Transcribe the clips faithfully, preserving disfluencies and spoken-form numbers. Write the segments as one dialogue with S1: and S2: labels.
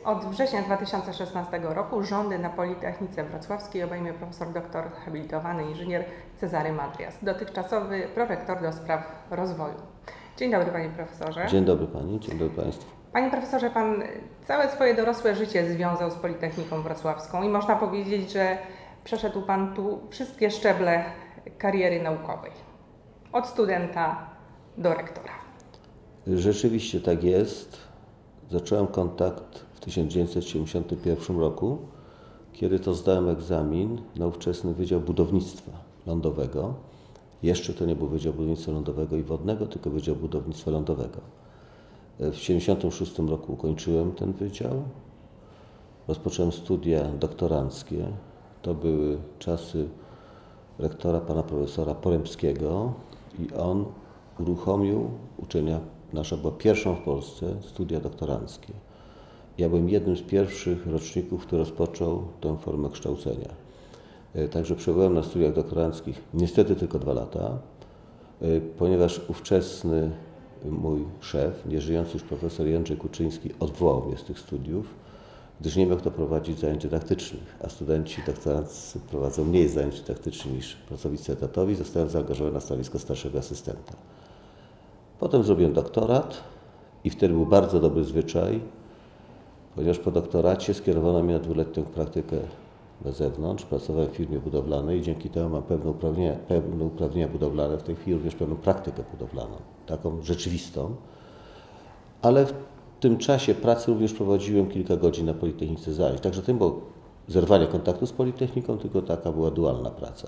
S1: Od września dwa tysiące szesnastego roku rządy na Politechnice Wrocławskiej obejmie profesor doktor habilitowany inżynier Cezary Madrias, dotychczasowy prorektor do spraw rozwoju. Dzień dobry, panie profesorze.
S2: Dzień dobry pani, dzień dobry państwu.
S1: Panie profesorze, pan całe swoje dorosłe życie związał z Politechniką Wrocławską i można powiedzieć, że przeszedł pan tu wszystkie szczeble kariery naukowej. Od studenta do rektora.
S2: Rzeczywiście tak jest. Zacząłem kontakt w tysiąc dziewięćset siedemdziesiątym pierwszym roku, kiedy to zdałem egzamin na ówczesny Wydział Budownictwa Lądowego. Jeszcze to nie był Wydział Budownictwa Lądowego i Wodnego, tylko Wydział Budownictwa Lądowego. W tysiąc dziewięćset siedemdziesiątym szóstym roku ukończyłem ten wydział. Rozpocząłem studia doktoranckie. To były czasy rektora pana profesora Porębskiego i on uruchomił, uczelnia nasza była pierwszą w Polsce, studia doktoranckie. Ja byłem jednym z pierwszych roczników, który rozpoczął tę formę kształcenia. Także przebyłem na studiach doktoranckich niestety tylko dwa lata, ponieważ ówczesny mój szef, nieżyjący już profesor Jędrzej Kuczyński, odwołał mnie z tych studiów, gdyż nie miał kto prowadzić zajęć dydaktycznych, a studenci doktoranccy prowadzą mniej zajęć dydaktycznych niż pracownicy etatowi. Zostałem zaangażowany na stanowisko starszego asystenta. Potem zrobiłem doktorat i wtedy był bardzo dobry zwyczaj, ponieważ po doktoracie skierowano mnie na dwuletnią praktykę na zewnątrz. Pracowałem w firmie budowlanej i dzięki temu mam pewne uprawnienia, pewne uprawnienia budowlane, w tej chwili również pewną praktykę budowlaną, taką rzeczywistą. Ale w tym czasie pracy również prowadziłem kilka godzin na Politechnice zajęć. Także to nie było zerwanie kontaktu z Politechniką, tylko taka była dualna praca.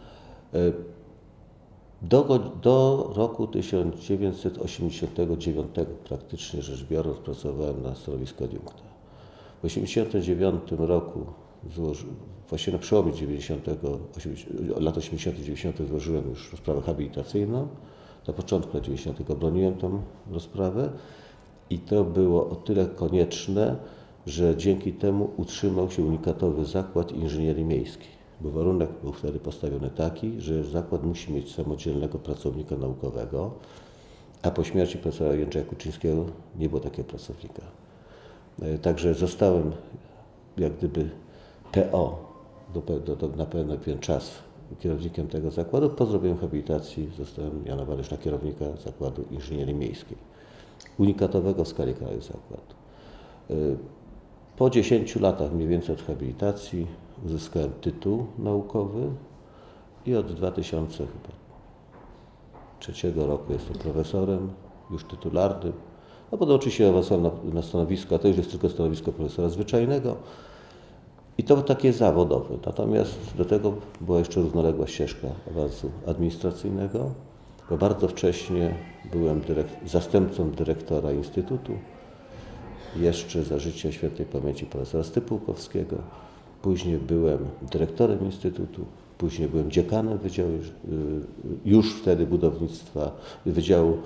S2: Do, do roku tysiąc dziewięćset osiemdziesiątego dziewiątego praktycznie rzecz biorąc pracowałem na stanowisku adiunkta. W tysiąc dziewięćset osiemdziesiątym dziewiątym roku, złoży, właśnie na przełomie dziewięćdziesiątego, lat osiemdziesiątych dziewięćdziesiątych złożyłem już rozprawę habilitacyjną. Na początku lat dziewięćdziesiątych obroniłem tę rozprawę i to było o tyle konieczne, że dzięki temu utrzymał się unikatowy zakład inżynierii miejskiej. Bo warunek był wtedy postawiony taki, że zakład musi mieć samodzielnego pracownika naukowego, a po śmierci profesora Jędrzeja Kuczyńskiego nie było takiego pracownika. Także zostałem jak gdyby P O do, do, do, na pewien czas kierownikiem tego zakładu. Po zrobieniu habilitacji zostałem mianowany na kierownika Zakładu Inżynierii Miejskiej. Unikatowego w skali kraju zakładu. Po dziesięciu latach mniej więcej od habilitacji uzyskałem tytuł naukowy i od dwa tysiące trzeciego roku jestem profesorem, już tytularnym. No potem oczywiście awansowałem na, na stanowisko, a to już jest tylko stanowisko profesora zwyczajnego i to takie zawodowe. Natomiast do tego była jeszcze równoległa ścieżka awansu administracyjnego, bo bardzo wcześnie byłem dyrekt, zastępcą dyrektora Instytutu, jeszcze za życia świętej pamięci profesora Stypułkowskiego. Później byłem dyrektorem Instytutu, później byłem dziekanem Wydziału już wtedy budownictwa, Wydziału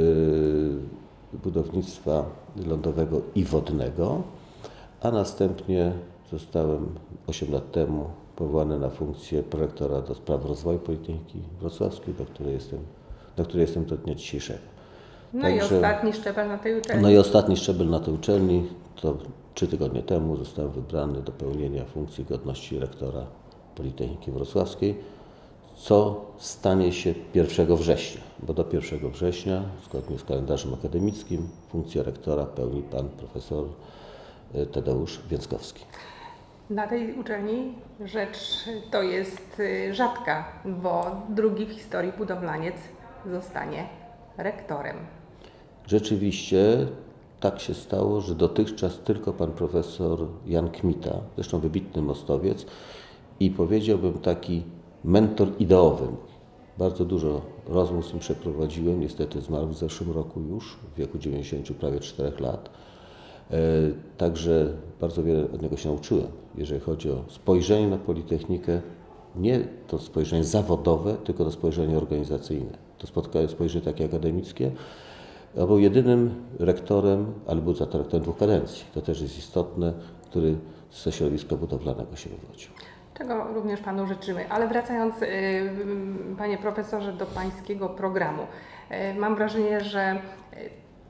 S2: Budownictwa Lądowego i Wodnego, a następnie zostałem osiem lat temu powołany na funkcję prorektora do spraw rozwoju Politechniki Wrocławskiej, do której jestem, do której jestem do dnia dzisiejszego.
S1: No
S2: Także,
S1: i ostatni szczebel na tej uczelni.
S2: No i ostatni szczebel na tej uczelni, to trzy tygodnie temu zostałem wybrany do pełnienia funkcji godności rektora Politechniki Wrocławskiej, co stanie się pierwszego września, bo do pierwszego września, zgodnie z kalendarzem akademickim, funkcję rektora pełni pan profesor Tadeusz Więckowski.
S1: Na tej uczelni rzecz to jest rzadka, bo drugi w historii budowlaniec zostanie rektorem.
S2: Rzeczywiście tak się stało, że dotychczas tylko pan profesor Jan Kmita, zresztą wybitny mostowiec i powiedziałbym taki mentor ideowy. Bardzo dużo rozmów z nim przeprowadziłem, niestety zmarł w zeszłym roku już, w wieku dziewięćdziesięciu prawie czterech lat. Także bardzo wiele od niego się nauczyłem, jeżeli chodzi o spojrzenie na Politechnikę, nie to spojrzenie zawodowe, tylko to spojrzenie organizacyjne. To spotkanie, spojrzenie takie akademickie. On był jedynym rektorem, ale był za to rektorem dwóch kadencji. To też jest istotne, który ze środowiska budowlanego się wywodził.
S1: Czego również panu życzymy. Ale wracając, panie profesorze, do pańskiego programu. Mam wrażenie, że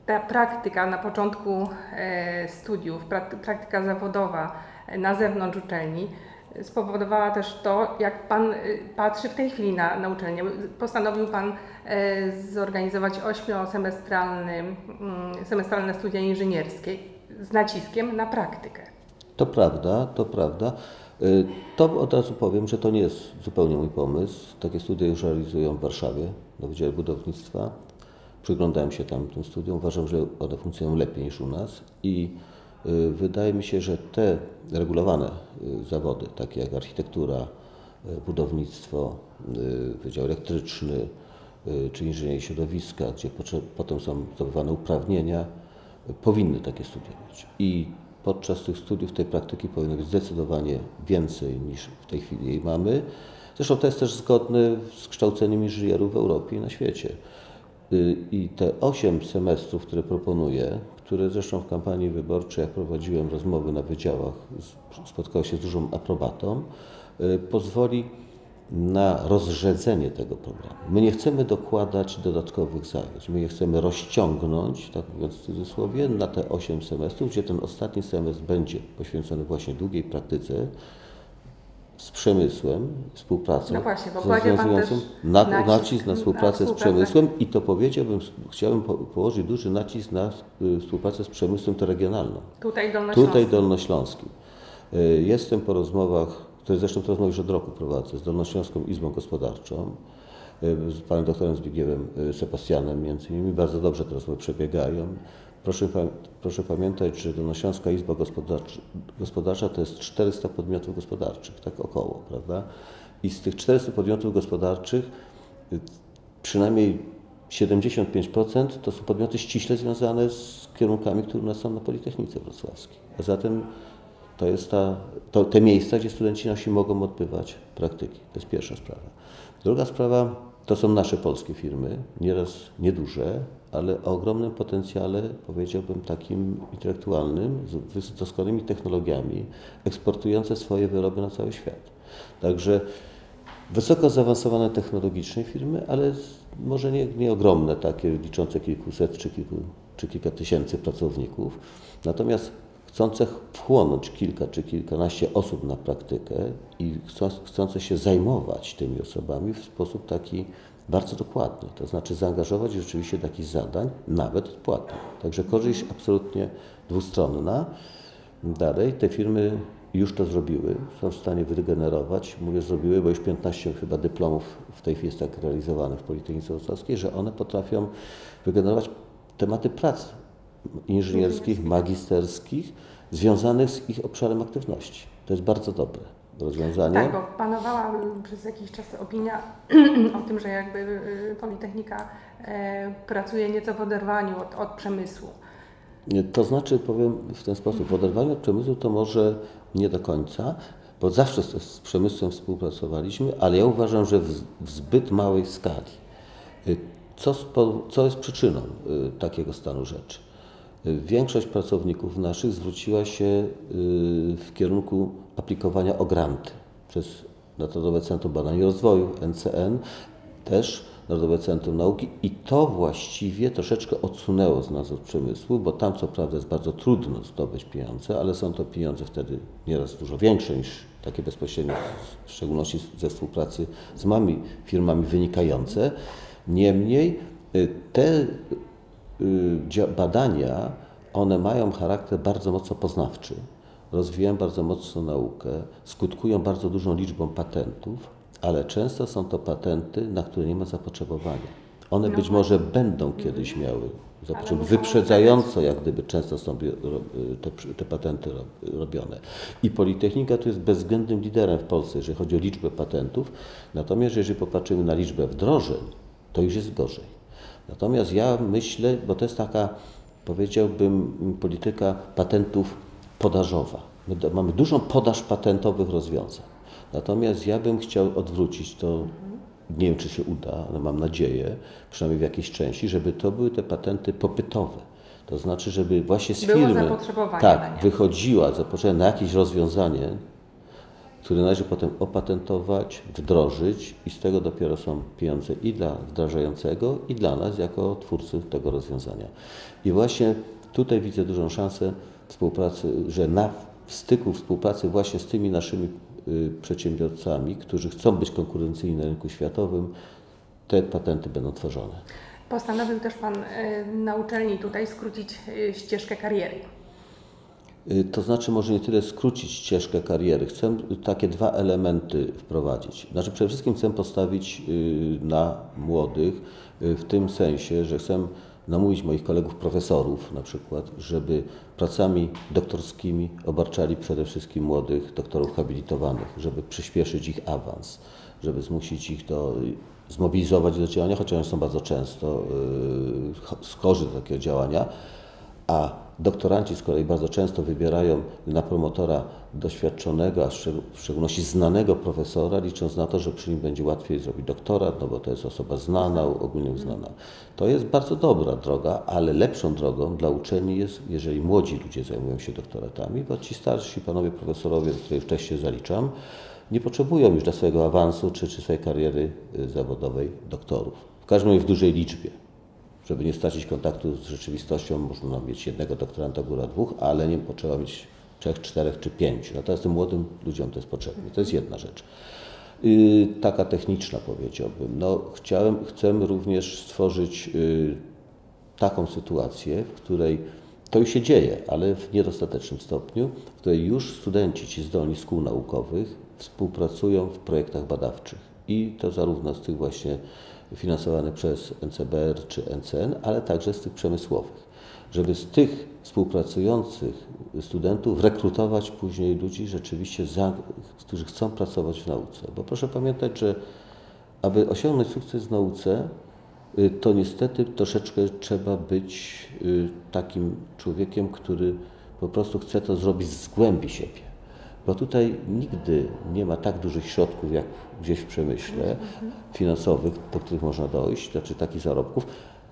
S1: ta praktyka na początku studiów, praktyka zawodowa na zewnątrz uczelni spowodowała też to, jak Pan patrzy w tej chwili na, na uczelnię. Postanowił Pan zorganizować ośmiosemestralne semestralne studia inżynierskie z naciskiem na praktykę.
S2: To prawda, to prawda. To od razu powiem, że to nie jest zupełnie mój pomysł. Takie studia już realizują w Warszawie na Wydziale Budownictwa. Przyglądałem się tam tym studiom. Uważam, że one funkcjonują lepiej niż u nas i wydaje mi się, że te regulowane zawody, takie jak architektura, budownictwo, Wydział Elektryczny czy Inżynieria Środowiska, gdzie potem są zdobywane uprawnienia, powinny takie studia mieć. I podczas tych studiów tej praktyki powinno być zdecydowanie więcej niż w tej chwili jej mamy. Zresztą to jest też zgodne z kształceniem inżynierów w Europie i na świecie. I te osiem semestrów, które proponuję, które zresztą w kampanii wyborczej, jak prowadziłem rozmowy na wydziałach, spotkały się z dużą aprobatą, pozwoli na rozrzedzenie tego programu. My nie chcemy dokładać dodatkowych zajęć, my je chcemy rozciągnąć, tak mówiąc w cudzysłowie, na te osiem semestrów, gdzie ten ostatni semestr będzie poświęcony właśnie długiej praktyce z przemysłem, współpracą,
S1: no właśnie, bo rozwiązującą
S2: na, nacisk, nacisk na współpracę na z przemysłem i to powiedziałbym, chciałbym po, położyć duży nacisk na y, współpracę z przemysłem to regionalną.
S1: Tutaj dolnośląskim.
S2: Tutaj dolnośląskim. Y, jestem po rozmowach, które zresztą te rozmowy już od roku prowadzę, z Dolnośląską Izbą Gospodarczą, y, z panem doktorem Zbigniewem Sebastianem między innymi. Bardzo dobrze te rozmowy przebiegają. Proszę, proszę pamiętać, że Dolnośląska Izba Gospodarcza, Gospodarcza to jest czterysta podmiotów gospodarczych, tak około, prawda? I z tych czterystu podmiotów gospodarczych przynajmniej siedemdziesiąt pięć procent to są podmioty ściśle związane z kierunkami, które u nas są na Politechnice Wrocławskiej. A zatem to jest ta, to, te miejsca, gdzie studenci nasi mogą odbywać praktyki. To jest pierwsza sprawa. Druga sprawa to są nasze polskie firmy, nieraz nieduże, ale o ogromnym potencjale, powiedziałbym, takim intelektualnym, z doskonałymi technologiami, eksportujące swoje wyroby na cały świat. Także wysoko zaawansowane technologicznie firmy, ale może nie, nie ogromne, takie liczące kilkuset czy, kilku, czy kilka tysięcy pracowników, natomiast chcące wchłonąć kilka czy kilkanaście osób na praktykę i chcące się zajmować tymi osobami w sposób taki bardzo dokładny, to znaczy zaangażować rzeczywiście do takich zadań, nawet odpłatnych. Także korzyść absolutnie dwustronna. Dalej, te firmy już to zrobiły, są w stanie wygenerować, mówię zrobiły, bo już piętnaście chyba dyplomów w tej chwili jest tak realizowanych w Politechnice Wrocławskiej, że one potrafią wygenerować tematy prac inżynierskich, magisterskich, związanych z ich obszarem aktywności. To jest bardzo dobre rozwiązanie.
S1: Tak, bo panowała przez jakiś czas opinia o tym, że jakby Politechnika pracuje nieco w oderwaniu od, od przemysłu.
S2: To znaczy, powiem w ten sposób, w oderwaniu od przemysłu to może nie do końca, bo zawsze z, z przemysłem współpracowaliśmy, ale ja uważam, że w, w zbyt małej skali. Co, spo, co jest przyczyną takiego stanu rzeczy? Większość pracowników naszych zwróciła się w kierunku aplikowania o granty przez Narodowe Centrum Badań i Rozwoju, N C N, też Narodowe Centrum Nauki i to właściwie troszeczkę odsunęło z nas od przemysłu, bo tam co prawda jest bardzo trudno zdobyć pieniądze, ale są to pieniądze wtedy nieraz dużo większe niż takie bezpośrednio, w szczególności ze współpracy z małymi firmami wynikające. Niemniej te badania, one mają charakter bardzo mocno poznawczy, rozwijają bardzo mocno naukę, skutkują bardzo dużą liczbą patentów, ale często są to patenty, na które nie ma zapotrzebowania. One no być może będą kiedyś miały zapotrzebowanie, wyprzedzająco jak gdyby często są te, te patenty robione. I Politechnika tu jest bezwzględnym liderem w Polsce, jeżeli chodzi o liczbę patentów, natomiast jeżeli popatrzymy na liczbę wdrożeń, to już jest gorzej. Natomiast ja myślę, bo to jest taka, powiedziałbym, polityka patentów podażowa. My mamy dużą podaż patentowych rozwiązań. Natomiast ja bym chciał odwrócić to, nie wiem czy się uda, ale mam nadzieję, przynajmniej w jakiejś części, żeby to były te patenty popytowe. To znaczy, żeby właśnie z
S1: Było
S2: firmy
S1: zapotrzebowanie
S2: tak,
S1: na nie.
S2: wychodziła zapotrzebowanie na jakieś rozwiązanie, który należy potem opatentować, wdrożyć i z tego dopiero są pieniądze i dla wdrażającego, i dla nas jako twórcy tego rozwiązania. I właśnie tutaj widzę dużą szansę współpracy, że na styku współpracy właśnie z tymi naszymi y, przedsiębiorcami, którzy chcą być konkurencyjni na rynku światowym, te patenty będą tworzone.
S1: Postanowił też Pan y, na uczelni tutaj skrócić y, ścieżkę kariery.
S2: To znaczy może nie tyle skrócić ścieżkę kariery, chcę takie dwa elementy wprowadzić. Znaczy przede wszystkim chcę postawić na młodych w tym sensie, że chcę namówić moich kolegów profesorów na przykład, żeby pracami doktorskimi obarczali przede wszystkim młodych doktorów habilitowanych, żeby przyspieszyć ich awans, żeby zmusić ich do, zmobilizować do działania, chociaż oni są bardzo często skorzy do takiego działania, a doktoranci z kolei bardzo często wybierają na promotora doświadczonego, a w szczególności znanego profesora, licząc na to, że przy nim będzie łatwiej zrobić doktorat, no bo to jest osoba znana, ogólnie uznana. To jest bardzo dobra droga, ale lepszą drogą dla uczelni jest, jeżeli młodzi ludzie zajmują się doktoratami, bo ci starsi panowie profesorowie, do których też się zaliczam, nie potrzebują już dla swojego awansu czy, czy swojej kariery zawodowej doktorów. W każdym razie w dużej liczbie. Żeby nie stracić kontaktu z rzeczywistością, można mieć jednego doktoranta, góra dwóch, ale nie potrzeba mieć trzech, czterech czy pięciu. Natomiast tym młodym ludziom to jest potrzebne. To jest jedna rzecz. Yy, taka techniczna powiedziałbym. No, chciałem, chcę również stworzyć yy, taką sytuację, w której to już się dzieje, ale w niedostatecznym stopniu, w której już studenci, ci zdolni szkół naukowych współpracują w projektach badawczych. I to zarówno z tych właśnie finansowanych przez N C B R czy N C N, ale także z tych przemysłowych. Żeby z tych współpracujących studentów rekrutować później ludzi rzeczywiście, za, którzy chcą pracować w nauce. Bo proszę pamiętać, że aby osiągnąć sukces w nauce, to niestety troszeczkę trzeba być takim człowiekiem, który po prostu chce to zrobić z głębi siebie. Bo tutaj nigdy nie ma tak dużych środków, jak gdzieś w przemyśle finansowych, do których można dojść, znaczy takich zarobków.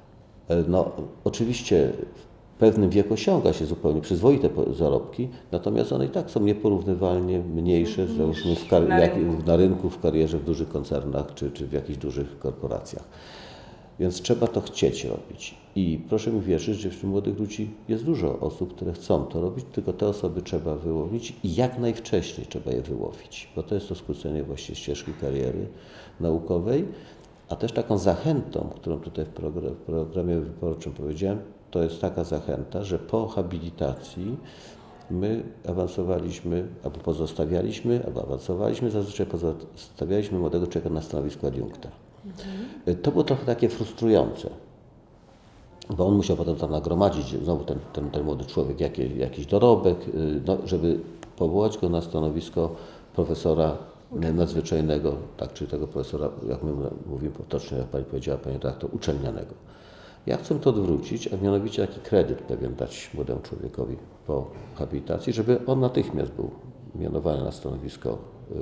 S2: No, oczywiście w pewnym wieku osiąga się zupełnie przyzwoite zarobki, natomiast one i tak są nieporównywalnie mniejsze załóżmy w kar- jak, na rynku, w karierze, w dużych koncernach czy, czy w jakichś dużych korporacjach. Więc trzeba to chcieć robić. I proszę mi wierzyć, że wśród młodych ludzi jest dużo osób, które chcą to robić, tylko te osoby trzeba wyłowić i jak najwcześniej trzeba je wyłowić, bo to jest to skrócenie właśnie ścieżki kariery naukowej, a też taką zachętą, którą tutaj w, progr- w programie wyborczym powiedziałem, to jest taka zachęta, że po habilitacji my awansowaliśmy, albo pozostawialiśmy, albo awansowaliśmy, zazwyczaj pozostawialiśmy młodego człowieka na stanowisku adiunkta. Mhm. To było trochę takie frustrujące, bo on musiał potem tam nagromadzić, znowu ten, ten, ten młody człowiek, jakiś, jakiś dorobek, no, żeby powołać go na stanowisko profesora nadzwyczajnego, tak, czyli tego profesora, jak my mówimy potocznie, jak Pani powiedziała, Pani redaktor, uczelnianego. Ja chcę to odwrócić, a mianowicie taki kredyt pewien dać młodemu człowiekowi po habilitacji, żeby on natychmiast był mianowany na stanowisko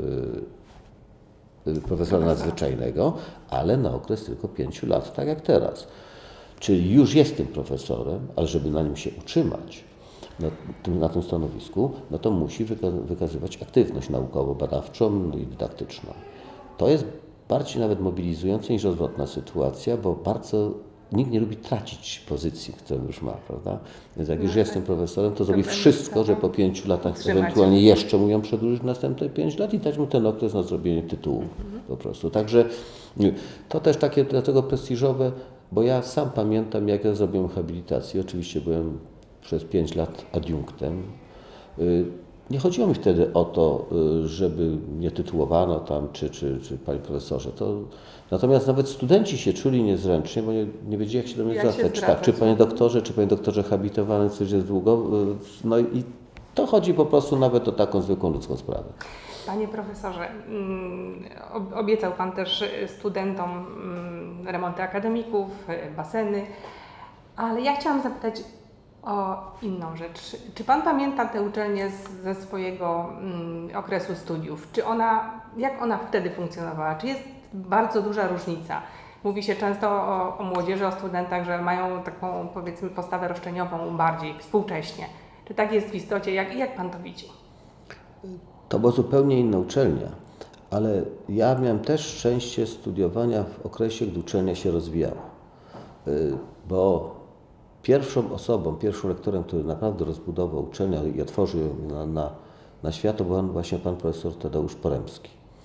S2: yy, profesora nadzwyczajnego, ale na okres tylko pięciu lat, tak jak teraz. Czyli już jest tym profesorem, ale żeby na nim się utrzymać, na tym, na tym stanowisku, no to musi wykazywać aktywność naukowo-badawczą i dydaktyczną. To jest bardziej nawet mobilizujące niż odwrotna sytuacja, bo bardzo nikt nie lubi tracić pozycji, którą już ma, prawda? Więc jak już jestem profesorem, to zrobi wszystko, że po pięciu latach ewentualnie jeszcze mu ją przedłużyć następne pięć lat i dać mu ten okres na zrobienie tytułu po prostu. Także to też takie dlatego prestiżowe, bo ja sam pamiętam, jak ja zrobiłem habilitację. Oczywiście byłem przez pięć lat adiunktem. Nie chodziło mi wtedy o to, żeby mnie tytułowano tam, czy, czy, czy panie profesorze. To, natomiast nawet studenci się czuli niezręcznie, bo nie, nie wiedzieli, jak się do mnie zwracać. Czy, tak, czy panie doktorze, czy panie doktorze habilitowany, coś jest długo. No i to chodzi po prostu nawet o taką zwykłą ludzką sprawę.
S1: Panie profesorze, obiecał Pan też studentom remonty akademików, baseny, ale ja chciałam zapytać o inną rzecz. Czy Pan pamięta tę uczelnię z, ze swojego mm, okresu studiów? Czy ona, jak ona wtedy funkcjonowała? Czy jest bardzo duża różnica? Mówi się często o, o młodzieży, o studentach, że mają taką, powiedzmy, postawę roszczeniową bardziej współcześnie. Czy tak jest w istocie? Jak, jak Pan to widzi?
S2: To była zupełnie inna uczelnia, ale ja miałem też szczęście studiowania w okresie, gdy uczelnia się rozwijała, bo pierwszą osobą, pierwszym rektorem, który naprawdę rozbudował uczelnię i otworzył ją na, na, na świat, to był właśnie pan profesor Tadeusz Poremski.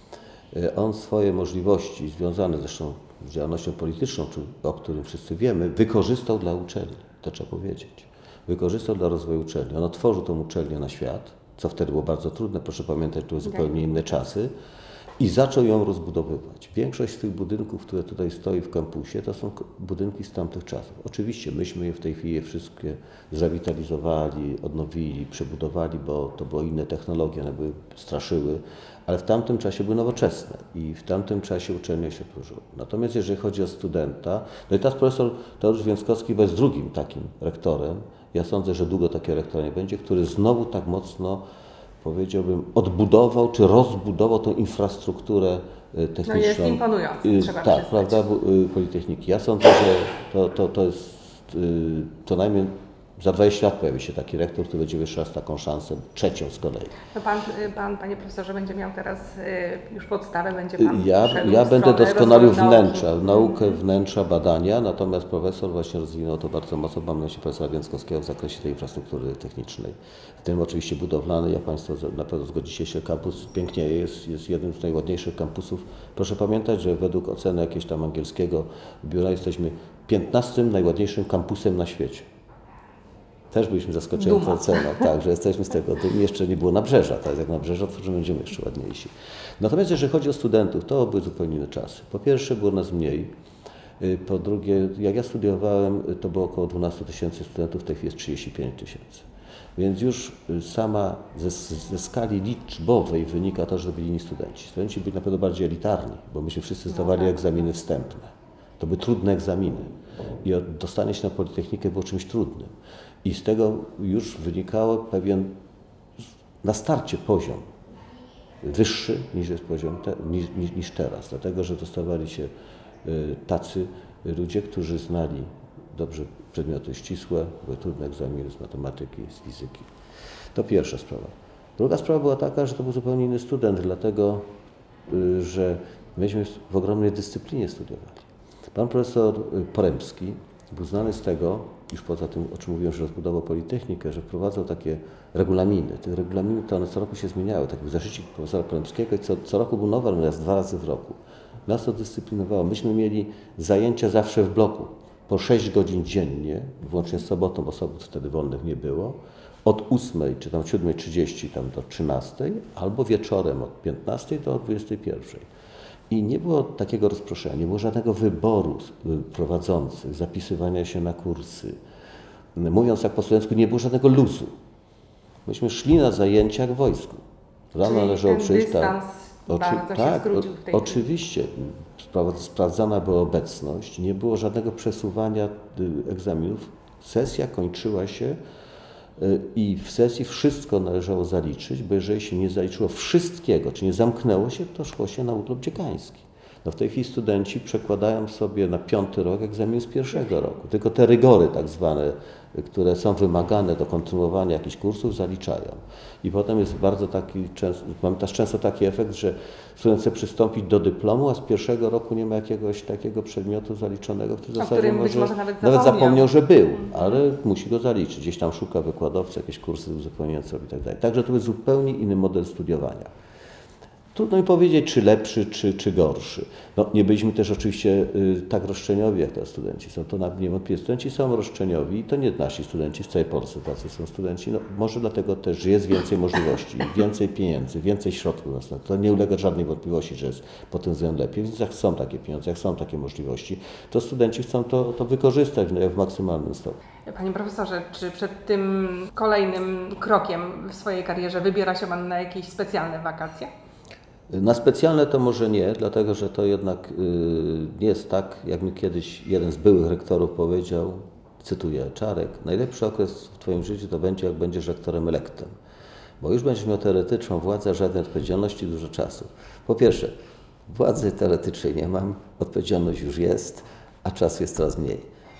S2: On swoje możliwości związane zresztą z działalnością polityczną, o którym wszyscy wiemy, wykorzystał dla uczelni, to trzeba powiedzieć. Wykorzystał dla rozwoju uczelni. On otworzył tę uczelnię na świat, co wtedy było bardzo trudne, proszę pamiętać, to były zupełnie inne czasy, i zaczął ją rozbudowywać. Większość z tych budynków, które tutaj stoi w kampusie, to są budynki z tamtych czasów. Oczywiście myśmy je w tej chwili je wszystkie zrewitalizowali, odnowili, przebudowali, bo to były inne technologie, one były, straszyły, ale w tamtym czasie były nowoczesne i w tamtym czasie uczelnia się próżyła. Natomiast jeżeli chodzi o studenta, no i teraz profesor Tadeusz Więckowski jest drugim takim rektorem. Ja sądzę, że długo takie rektora nie będzie, który znowu tak mocno, powiedziałbym, odbudował czy rozbudował tą infrastrukturę techniczną. No
S1: jest imponujące, trzeba
S2: Tak,
S1: przyznać.
S2: prawda, Politechniki. Ja sądzę, że to, to, to jest co najmniej za dwadzieścia lat pojawi się taki rektor, który będzie jeszcze raz taką szansę, trzecią z kolei.
S1: No pan, pan, panie profesorze, będzie miał teraz już podstawę, będzie pan
S2: Ja, ja będę doskonalił wnętrza, naukę, wnętrza, badania, natomiast profesor właśnie rozwinął to bardzo mocno, mam na myśli profesora Więckowskiego w zakresie tej infrastruktury technicznej. W tym oczywiście budowlanej, ja Państwo na pewno zgodzicie się, kampus pięknieje, jest, jest jednym z najładniejszych kampusów. Proszę pamiętać, że według oceny jakiegoś tam angielskiego biura jesteśmy piętnastym najładniejszym kampusem na świecie. Też byliśmy zaskoczeni tą ceną, tak, że jesteśmy z tego, to jeszcze nie było nabrzeża, tak, jak nabrzeża otworzymy, będziemy jeszcze ładniejsi. Natomiast jeżeli chodzi o studentów, to były zupełnie inne czasy. Po pierwsze było nas mniej, po drugie, jak ja studiowałem, to było około dwanaście tysięcy studentów, w tej chwili jest trzydzieści pięć tysięcy. Więc już sama ze, ze skali liczbowej wynika to, że byli inni studenci. Studenci byli na pewno bardziej elitarni, bo myśmy wszyscy zdawali egzaminy wstępne. To były trudne egzaminy i dostanie się na Politechnikę było czymś trudnym. I z tego już wynikało pewien na starcie poziom wyższy niż jest poziom te, niż, niż, niż teraz, dlatego że dostawali się tacy ludzie, którzy znali dobrze przedmioty ścisłe, były trudne egzaminy z matematyki, z fizyki. To pierwsza sprawa. Druga sprawa była taka, że to był zupełnie inny student, dlatego że myśmy w ogromnej dyscyplinie studiowali. Pan profesor Poremski był znany z tego, już poza tym, o czym mówiłem, że rozbudował Politechnikę, że wprowadzał takie regulaminy. Te regulaminy to one co roku się zmieniały. Tak był zaszczycik profesora Poremskiego i co, co roku był nowy, natomiast dwa razy w roku. Nas to dyscyplinowało. Myśmy mieli zajęcia zawsze w bloku, po sześć godzin dziennie, włącznie z sobotą, bo sobot wtedy wolnych nie było, od ósmej czy tam siódmej trzydzieści tam do trzynastej, albo wieczorem od piętnastej do dwudziestej pierwszej. I nie było takiego rozproszenia, nie było żadnego wyboru prowadzących, zapisywania się na kursy. Mówiąc jak po studencku, nie było żadnego luzu. Myśmy szli na zajęcia jak w wojsku. Rano należało przyjść, tak, oczy, tak o, oczywiście sprawdzana była obecność, nie było żadnego przesuwania egzaminów. Sesja kończyła się i w sesji wszystko należało zaliczyć, bo jeżeli się nie zaliczyło wszystkiego, czy nie zamknęło się, to szło się na urlop dziekański. No w tej chwili studenci przekładają sobie na piąty rok egzamin z pierwszego roku. Tylko te rygory tak zwane, które są wymagane do kontynuowania jakichś kursów, zaliczają. I potem jest bardzo taki, często, mamy też często taki efekt, że student chce przystąpić do dyplomu, a z pierwszego roku nie ma jakiegoś takiego przedmiotu zaliczonego, który w zasadzie może,
S1: może nawet,
S2: nawet
S1: zapomniał.
S2: zapomniał, że był, ale musi go zaliczyć. Gdzieś tam szuka wykładowcy, jakieś kursy uzupełniające i tak dalej. Także to jest zupełnie inny model studiowania. Trudno mi powiedzieć, czy lepszy, czy, czy gorszy. No, nie byliśmy też oczywiście y, tak roszczeniowi, jak teraz studenci są. To niewątpliwie studenci są roszczeniowi i to nie nasi studenci w całej Polsce tacy są studenci. No, może dlatego też, że jest więcej możliwości, więcej pieniędzy, więcej środków. To nie ulega żadnej wątpliwości, że jest pod tym względem lepiej. Więc jak są takie pieniądze, jak są takie możliwości, to studenci chcą to, to wykorzystać w, w maksymalnym stopniu.
S1: Panie profesorze, czy przed tym kolejnym krokiem w swojej karierze wybiera się Pan na jakieś specjalne wakacje?
S2: Na specjalne to może nie, dlatego że to jednak nie jest tak, jak mi kiedyś jeden z byłych rektorów powiedział, cytuję, Czarek, najlepszy okres w Twoim życiu to będzie, jak będziesz rektorem elektem, bo już będziesz miał teoretyczną władzę, żadnej odpowiedzialności, dużo czasu. Po pierwsze, władzy teoretycznej nie mam, odpowiedzialność już jest, a czasu jest coraz mniej.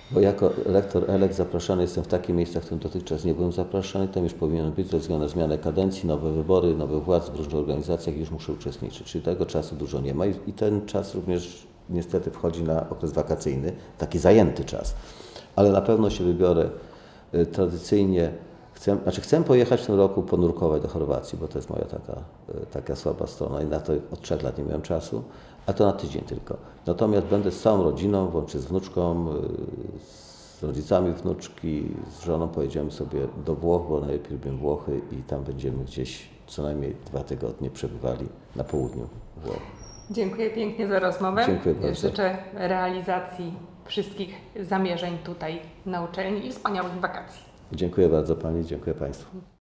S2: Bo jako rektor elekt zapraszany jestem w takie miejsca, w którym dotychczas nie byłem zapraszany. Tam już powinien być ze względu na zmianę kadencji, nowe wybory, nowych władz w różnych organizacjach i już muszę uczestniczyć. Czyli tego czasu dużo nie ma i, i ten czas również niestety wchodzi na okres wakacyjny, taki zajęty czas. Ale na pewno się wybiorę y, tradycyjnie. Chcę, znaczy chcę pojechać w tym roku ponurkować do Chorwacji, bo to jest moja taka, y, taka słaba strona i na to od trzech lat nie miałem czasu, a to na tydzień tylko. Natomiast będę z całą rodziną, włącznie z wnuczką, y, z rodzicami wnuczki, z żoną pojedziemy sobie do Włoch, bo najlepiej lubię Włochy i tam będziemy gdzieś co najmniej dwa tygodnie przebywali na południu Włoch.
S1: Dziękuję pięknie za rozmowę.
S2: Dziękuję bardzo.
S1: Życzę realizacji wszystkich zamierzeń tutaj na uczelni i wspaniałych wakacji.
S2: Dziękuję bardzo Pani, dziękuję Państwu.